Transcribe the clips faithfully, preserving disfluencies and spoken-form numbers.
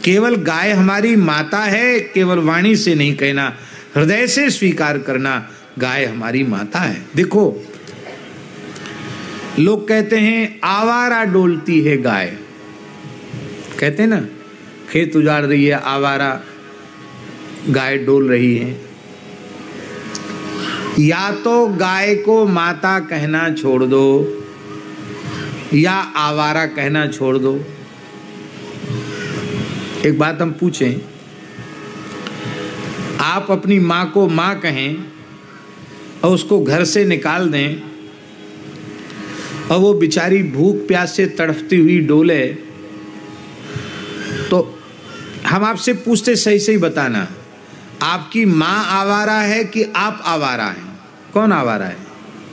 केवल गाय हमारी माता है, केवल वाणी से नहीं कहना, हृदय से स्वीकार करना, गाय हमारी माता है। देखो लोग कहते हैं आवारा डोलती है गाय, कहते हैं ना, खेत उजाड़ रही है, आवारा गाय डोल रही है। या तो गाय को माता कहना छोड़ दो या आवारा कहना छोड़ दो। एक बात हम पूछें, आप अपनी माँ को माँ कहें और उसको घर से निकाल दें और वो बेचारी भूख प्यास से तड़फती हुई डोले, तो हम आपसे पूछते सही सही बताना, आपकी माँ आवारा है कि आप आवारा हैं? कौन आवारा है?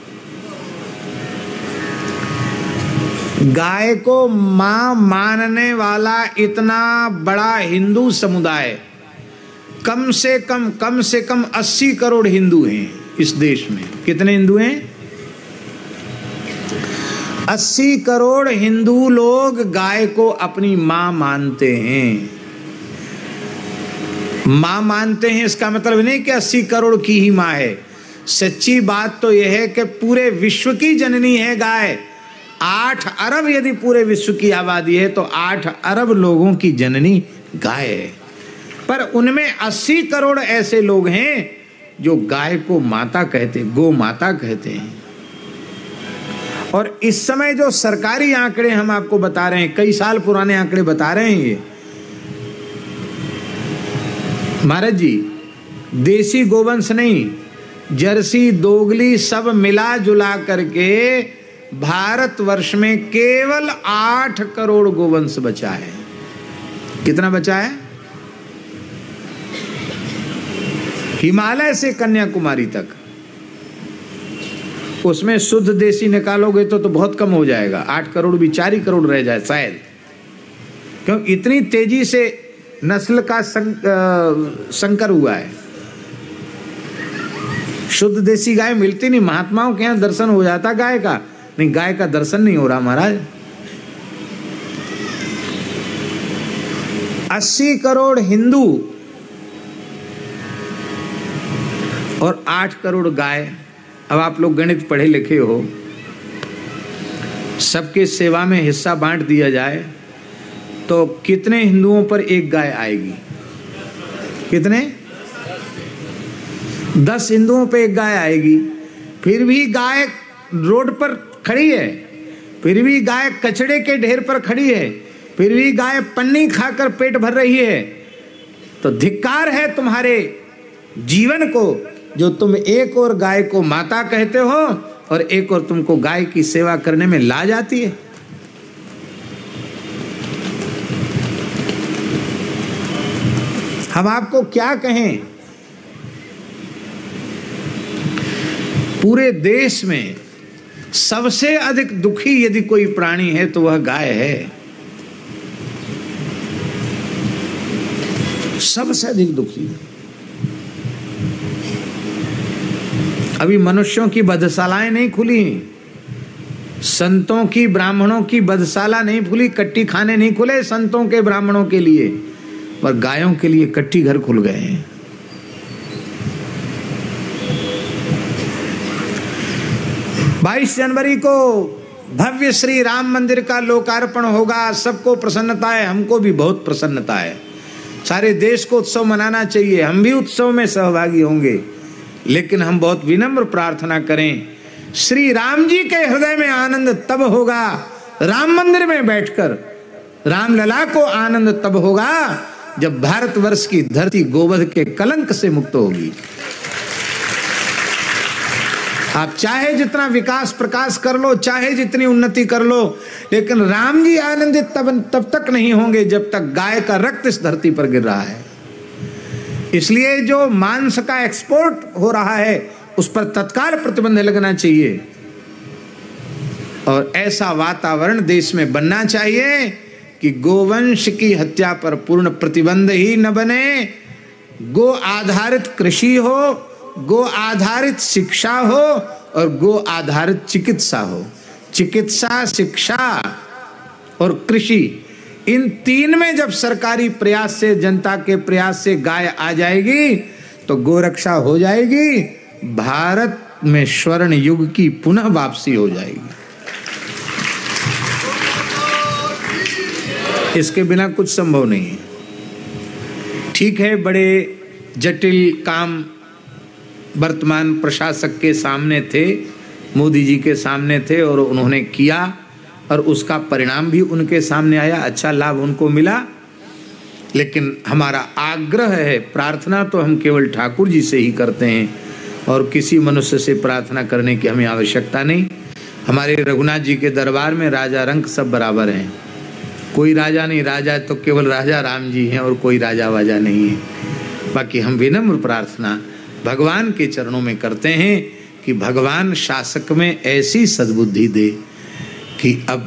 गाय को मां मानने वाला इतना बड़ा हिंदू समुदाय, कम से कम कम से कम अस्सी करोड़ हिंदू हैं इस देश में। कितने हिंदू हैं? अस्सी करोड़ हिंदू लोग गाय को अपनी मां मानते हैं। मां मानते हैं इसका मतलब नहीं कि अस्सी करोड़ की ही मां है। सच्ची बात तो यह है कि पूरे विश्व की जननी है गाय। आठ अरब यदि पूरे विश्व की आबादी है तो आठ अरब लोगों की जननी गाय है। पर उनमें अस्सी करोड़ ऐसे लोग हैं जो गाय को माता कहते, गो माता कहते हैं। और इस समय जो सरकारी आंकड़े हम आपको बता रहे हैं, कई साल पुराने आंकड़े बता रहे हैं, ये महाराज जी देसी गोवंश नहीं, जर्सी दोगली सब मिला जुला करके भारतवर्ष में केवल आठ करोड़ गोवंश बचा है। कितना बचा है? हिमालय से कन्याकुमारी तक, उसमें शुद्ध देसी निकालोगे तो तो बहुत कम हो जाएगा। आठ करोड़ भी चार ही करोड़ रह जाए शायद, क्यों इतनी तेजी से नस्ल का सं, आ, संकर हुआ है। शुद्ध देसी गाय मिलती नहीं। महात्माओं के यहाँ दर्शन हो जाता गाय का, नहीं गाय का दर्शन नहीं हो रहा महाराज। अस्सी करोड़ हिंदू और आठ करोड़ गाय। अब आप लोग गणित पढ़े लिखे हो, सबके सेवा में हिस्सा बांट दिया जाए तो कितने हिंदुओं पर एक गाय आएगी? कितने? दस हिंदुओं पे एक गाय आएगी। फिर भी गाय रोड पर खड़ी है, फिर भी गाय कचड़े के ढेर पर खड़ी है, फिर भी गाय पन्नी खाकर पेट भर रही है। तो धिक्कार है तुम्हारे जीवन को जो तुम एक और गाय को माता कहते हो और एक और तुमको गाय की सेवा करने में लाज आती है। हम आपको क्या कहें? पूरे देश में सबसे अधिक दुखी यदि कोई प्राणी है तो वह गाय है। सबसे अधिक दुखी। अभी मनुष्यों की बधशालाएं नहीं खुली, संतों की ब्राह्मणों की बधशाला नहीं खुली, कट्टी खाने नहीं खुले संतों के ब्राह्मणों के लिए, पर गायों के लिए कट्टी घर खुल गए हैं। बाईस जनवरी को भव्य श्री राम मंदिर का लोकार्पण होगा। सबको प्रसन्नता है, हमको भी बहुत प्रसन्नता है। सारे देश को उत्सव मनाना चाहिए, हम भी उत्सव में सहभागी होंगे। लेकिन हम बहुत विनम्र प्रार्थना करें, श्री राम जी के हृदय में आनंद तब होगा, राम मंदिर में बैठकर रामलला को आनंद तब होगा जब भारतवर्ष की धरती गोवध के कलंक से मुक्त होगी। आप चाहे जितना विकास प्रकाश कर लो, चाहे जितनी उन्नति कर लो, लेकिन राम जी आनंदित तब तब तक नहीं होंगे जब तक गाय का रक्त इस धरती पर गिर रहा है। इसलिए जो मांस का एक्सपोर्ट हो रहा है उस पर तत्काल प्रतिबंध लगना चाहिए और ऐसा वातावरण देश में बनना चाहिए कि गोवंश की हत्या पर पूर्ण प्रतिबंध ही न बने। गो आधारित कृषि हो, गो आधारित शिक्षा हो और गो आधारित चिकित्सा हो। चिकित्सा, शिक्षा और कृषि इन तीन में जब सरकारी प्रयास से, जनता के प्रयास से गाय आ जाएगी तो गोरक्षा हो जाएगी, भारत में स्वर्ण युग की पुनः वापसी हो जाएगी। इसके बिना कुछ संभव नहीं है। ठीक है, बड़े जटिल काम वर्तमान प्रशासक के सामने थे, मोदी जी के सामने थे और उन्होंने किया और उसका परिणाम भी उनके सामने आया, अच्छा लाभ उनको मिला। लेकिन हमारा आग्रह है, प्रार्थना तो हम केवल ठाकुर जी से ही करते हैं और किसी मनुष्य से प्रार्थना करने की हमें आवश्यकता नहीं। हमारे रघुनाथ जी के दरबार में राजा रंक सब बराबर हैं, कोई राजा नहीं, राजा तो केवल राजा राम जी हैं और कोई राजा वाजा नहीं है। बाकी हम विनम्र प्रार्थना भगवान के चरणों में करते हैं कि भगवान शासक में ऐसी सद्बुद्धि दे कि अब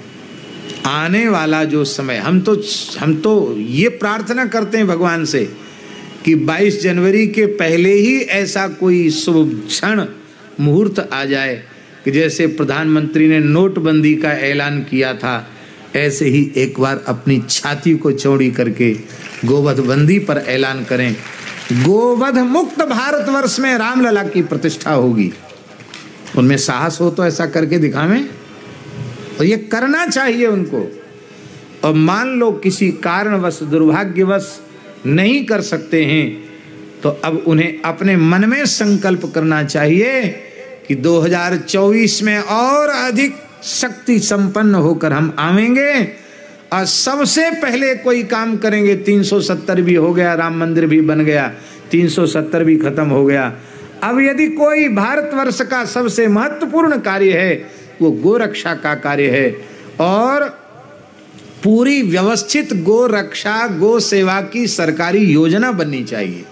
आने वाला जो समय, हम तो हम तो ये प्रार्थना करते हैं भगवान से कि बाईस जनवरी के पहले ही ऐसा कोई शुभ क्षण मुहूर्त आ जाए कि जैसे प्रधानमंत्री ने नोटबंदी का ऐलान किया था, ऐसे ही एक बार अपनी छाती को चौड़ी करके गोवध बंदी पर ऐलान करें। गोवध मुक्त भारतवर्ष में रामलला की प्रतिष्ठा होगी। उनमें साहस हो तो ऐसा करके दिखावें, और ये करना चाहिए उनको। और मान लो किसी कारणवश, दुर्भाग्यवश नहीं कर सकते हैं तो अब उन्हें अपने मन में संकल्प करना चाहिए कि दो हज़ार चौबीस में और अधिक शक्ति संपन्न होकर हम आवेंगे और सबसे पहले कोई काम करेंगे। तीन सौ सत्तर भी हो गया, राम मंदिर भी बन गया, तीन सौ सत्तर भी खत्म हो गया। अब यदि कोई भारतवर्ष का सबसे महत्वपूर्ण कार्य है वो गोरक्षा का कार्य है और पूरी व्यवस्थित गो रक्षा, गो सेवा की सरकारी योजना बननी चाहिए।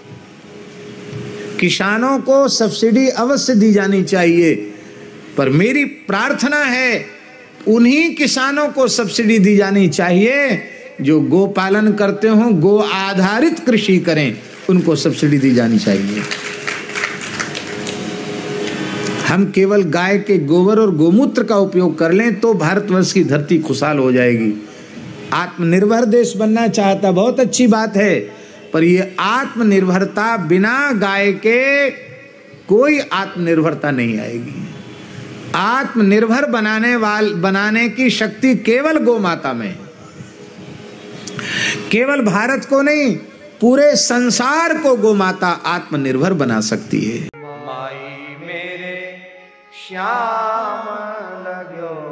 किसानों को सब्सिडी अवश्य दी जानी चाहिए, पर मेरी प्रार्थना है उन्हीं किसानों को सब्सिडी दी जानी चाहिए जो गो पालन करते हों, गो आधारित कृषि करें, उनको सब्सिडी दी जानी चाहिए। हम केवल गाय के गोबर और गोमूत्र का उपयोग कर लें तो भारतवर्ष की धरती खुशहाल हो जाएगी। आत्मनिर्भर देश बनना चाहता, बहुत अच्छी बात है, पर ये आत्मनिर्भरता बिना गाय के कोई आत्मनिर्भरता नहीं आएगी। आत्मनिर्भर बनाने वाल बनाने की शक्ति केवल गौ माता में है। केवल भारत को नहीं, पूरे संसार को गौ माता आत्मनिर्भर बना सकती है। माई मेरे श्याम लगो